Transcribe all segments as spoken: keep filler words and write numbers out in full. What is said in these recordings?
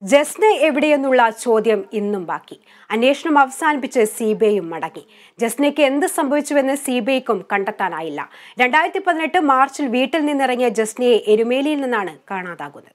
ജസ്ന എവിടെയെന്നുള്ള ചോദ്യം ഇന്നും ബാക്കി. അന്വേഷണം അവസാനിപ്പിച്ച് സി ബി ഐയും മടങ്ങി. ജസ്നയ്ക്ക് എന്ത് സംഭവിച്ചുവെന്ന് സി ബി ഐക്കും കണ്ടെത്താനായില്ല. രണ്ടായിരത്തി പതിനെട്ട് മാർച്ചിൽ വീട്ടിൽ നിന്നിറങ്ങിയ ജസ്നയെ എരുമേലിയിൽ നിന്നാണ് കാണാതാകുന്നത്.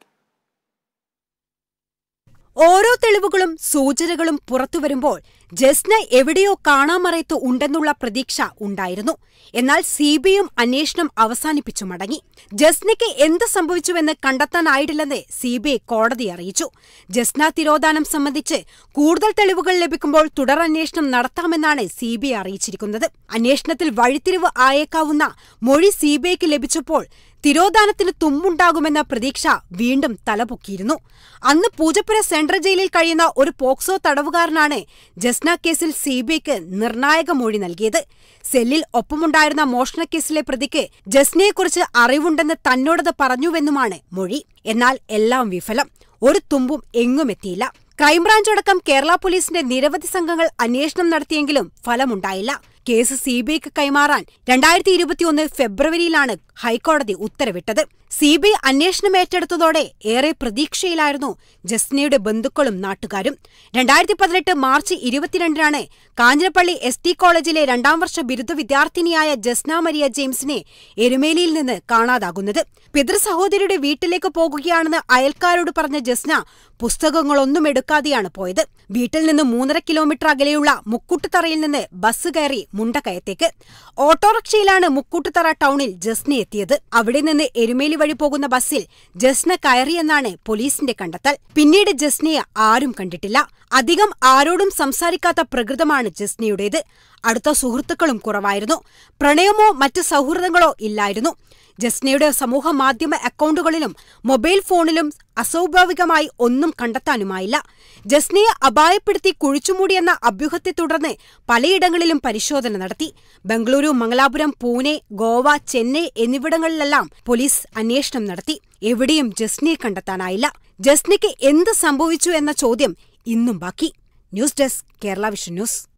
ഓരോ തെളിവുകളും സൂചനകളും പുറത്തുവരുമ്പോൾ ജസ്ന എവിടെയോ കാണാമറയത്ത് ഉണ്ടെന്നുള്ള പ്രതീക്ഷ ഉണ്ടായിരുന്നു. എന്നാൽ സി ബി ഐയും അന്വേഷണം അവസാനിപ്പിച്ചു മടങ്ങി. ജസ്നയ്ക്ക് എന്ത് സംഭവിച്ചുവെന്ന് കണ്ടെത്താനായിട്ടില്ലെന്ന് സി ബി ഐ കോടതിയെ അറിയിച്ചു. ജസ്ന തിരോധാനം സംബന്ധിച്ച് കൂടുതൽ തെളിവുകൾ ലഭിക്കുമ്പോൾ തുടരന്വേഷണം നടത്താമെന്നാണ് സി ബി ഐ അറിയിച്ചിരിക്കുന്നത്. അന്വേഷണത്തിൽ വഴിത്തിരിവ് ആയേക്കാവുന്ന മൊഴി സി ബി ഐക്ക് ലഭിച്ചപ്പോൾ തിരോധാനത്തിന് തുമ്പുണ്ടാകുമെന്ന പ്രതീക്ഷ വീണ്ടും തലപൊക്കിയിരുന്നു. അന്ന് പൂജപ്പുര സെൻട്രൽ ജയിലിൽ കഴിയുന്ന ഒരു പോക്സോ തടവുകാരനാണ് ജസ്ന കേസിൽ സി ബി ഐക്ക് നിർണായക മൊഴി നൽകിയത്. സെല്ലിൽ ഒപ്പമുണ്ടായിരുന്ന മോഷണക്കേസിലെ പ്രതിക്ക് ജസ്നയെക്കുറിച്ച് അറിവുണ്ടെന്ന് തന്നോടത് പറഞ്ഞുവെന്നുമാണ് മൊഴി. എന്നാൽ എല്ലാം വിഫലം. ഒരു തുമ്പും എങ്ങുമെത്തിയില്ല. ക്രൈംബ്രാഞ്ച് അടക്കം കേരള പോലീസിന്റെ നിരവധി സംഘങ്ങൾ അന്വേഷണം നടത്തിയെങ്കിലും ഫലമുണ്ടായില്ല. കേസ് സി ബി ഐക്ക് കൈമാറാൻ രണ്ടായിരത്തി ഇരുപത്തിയൊന്ന് ഫെബ്രുവരിയിലാണ് ഹൈക്കോടതി ഉത്തരവിട്ടത്. സി ബി ഐ അന്വേഷണം ഏറ്റെടുത്തതോടെ ഏറെ പ്രതീക്ഷയിലായിരുന്നു ജസ്നയുടെ ബന്ധുക്കളും നാട്ടുകാരും. രണ്ടായിരത്തി പതിനെട്ട് മാർച്ച് ഇരുപത്തിരണ്ടിനാണ് കാഞ്ഞിരപ്പള്ളി എസ് ടി കോളേജിലെ രണ്ടാം വർഷ ബിരുദ വിദ്യാർത്ഥിനിയായ ജസ്ന മരിയ ജെയിംസിനെ എരുമേലിയിൽ നിന്ന് കാണാതാകുന്നത്. പിതൃസഹോദരിയുടെ വീട്ടിലേക്ക് പോകുകയാണെന്ന് അയൽക്കാരോട് പറഞ്ഞ ജസ്ന പുസ്തകങ്ങളൊന്നും എടുക്കാതെയാണ് പോയത്. വീട്ടിൽ നിന്ന് മൂന്നര കിലോമീറ്റർ അകലെയുള്ള മുക്കൂട്ടുതറയിൽ നിന്ന് ബസ് കയറി മുണ്ടക്കയത്തേക്ക്. ഓട്ടോറിക്ഷയിലാണ് മുക്കൂട്ടുതറ ടൗണിൽ ജസ്ന എത്തിയത്. അവിടെ നിന്ന് എരുമേലി വഴി പോകുന്ന ബസ്സിൽ ജസ്ന കയറിയെന്നാണ് പോലീസിന്റെ കണ്ടെത്തൽ. പിന്നീട് ജസ്നയെ ആരും കണ്ടിട്ടില്ല. അധികം ആരോടും സംസാരിക്കാത്ത പ്രകൃതമാണ് ജസ്നയുടേത്. അടുത്ത സുഹൃത്തുക്കളും കുറവായിരുന്നു. പ്രണയമോ മറ്റ് സൗഹൃദങ്ങളോ ഇല്ലായിരുന്നു. ജസ്നയുടെ സമൂഹ മാധ്യമ അക്കൗണ്ടുകളിലും മൊബൈൽ ഫോണിലും അസ്വാഭാവികമായി ഒന്നും കണ്ടെത്താനുമായില്ല. ജസ്നയെ അപായപ്പെടുത്തി കുഴിച്ചുമൂടിയെന്ന അഭ്യൂഹത്തെ തുടർന്ന് പലയിടങ്ങളിലും പരിശോധന നടത്തി. ബംഗളൂരു, മംഗലാപുരം, പൂനെ, ഗോവ, ചെന്നൈ എന്നിവിടങ്ങളിലെല്ലാം പോലീസ് അന്വേഷണം നടത്തി. എവിടെയും ജസ്നയെ കണ്ടെത്താനായില്ല. ജസ്നയ്ക്ക് എന്ത് സംഭവിച്ചു എന്ന ചോദ്യം ഇന്നും ബാക്കി. News desk, Kerala vision news.